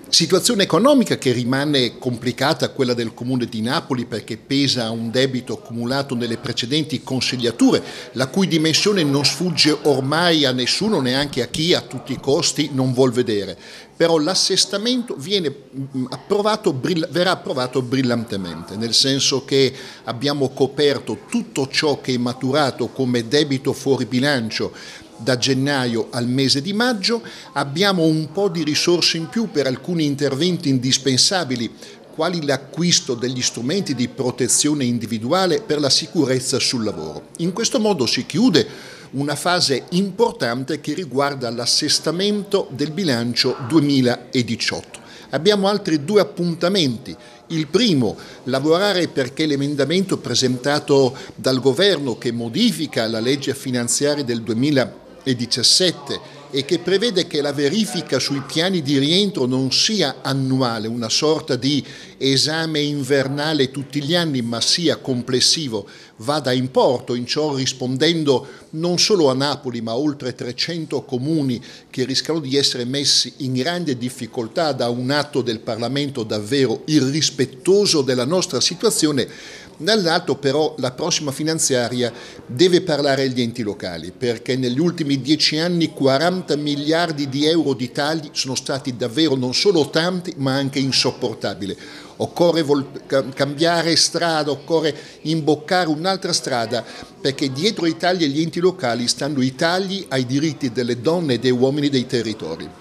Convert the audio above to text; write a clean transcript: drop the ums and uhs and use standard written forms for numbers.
Situazione economica che rimane complicata, quella del Comune di Napoli, perché pesa un debito accumulato nelle precedenti consigliature, la cui dimensione non sfugge ormai a nessuno, neanche a chi a tutti i costi non vuol vedere. Però l'assestamento verrà approvato brillantemente, nel senso che abbiamo coperto tutto ciò che è maturato come debito fuori bilancio da gennaio al mese di maggio, abbiamo un po' di risorse in più per alcuni interventi indispensabili, quali l'acquisto degli strumenti di protezione individuale per la sicurezza sul lavoro. In questo modo si chiude una fase importante che riguarda l'assestamento del bilancio 2018. Abbiamo altri due appuntamenti. Il primo, lavorare perché l'emendamento presentato dal governo che modifica la legge finanziaria del 2017 e che prevede che la verifica sui piani di rientro non sia annuale, una sorta di esame invernale tutti gli anni, ma sia complessivo, vada in porto, in ciò rispondendo non solo a Napoli ma a oltre 300 comuni che rischiano di essere messi in grande difficoltà da un atto del Parlamento davvero irrispettoso della nostra situazione. Dall'altro però la prossima finanziaria deve parlare agli enti locali, perché negli ultimi 10 anni 40 miliardi di euro di tagli sono stati davvero non solo tanti ma anche insopportabili. Occorre cambiare strada, occorre imboccare un'altra strada, perché dietro i tagli agli enti locali stanno i tagli ai diritti delle donne e degli uomini dei territori.